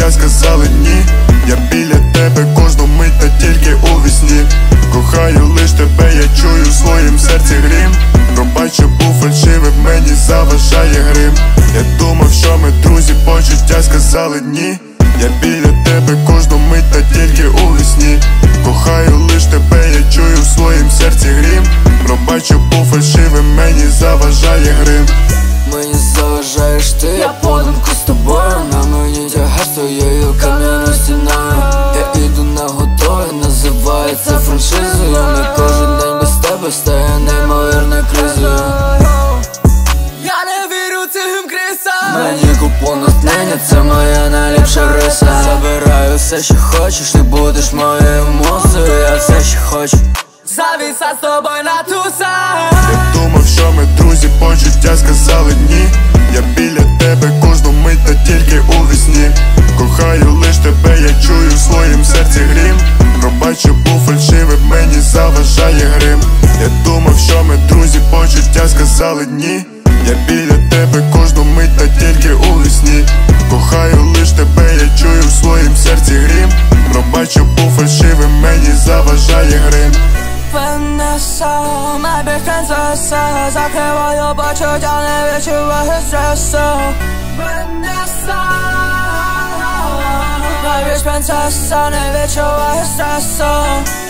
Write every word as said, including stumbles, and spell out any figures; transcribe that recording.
почуття сказали ні. Я біля тебе кожну мить, та тільки у вісні. Кохаю лиш тебе, я чую в своїм серці грім. Пробач, що був фальшивим, мені заважає грим. Я думав, що ми друзі, почуття сказали ні. Я біля тебе кожну мить, та тільки у вісні. Кохаю лиш тебе, я чую в своїм серці грім. Пробач, що був фальшивим, мені заважає грим. Мені заважаєш ти, я подумку з тобою. На мені тягар своєю кам'яною стіною. Я іду на готове, називається франшизою. Не кожен день без тебе стає неймовірною кризою. Я не вірю цим крисам. Мені купон натхнення, це моя найліпша риса. Забираю все, що хочеш, ти будеш моєю музою. Я все, що хочу. Завіса з тобою на тусах. Я думав, що ми друзі, почуття сказали ні. Я біля тебе кожну мить, та тільки у вісні. Кохаю лиш тебе, я чую в своїм серці грім. Пробач, що був фальшивим, мені заважає грим. Я думав, що ми друзі, почуття сказали ні. Я біля тебе кожну мить, та тільки у вісні. Кохаю лиш тебе, я чую в своїм серці грім. Пробач, що був фальшивим, мені заважає грим. Венеса, my best friend Sasa. Закриваю почуття, не відчуваю стресу. Венеса, my best friend Sasa, не відчуваю стресу.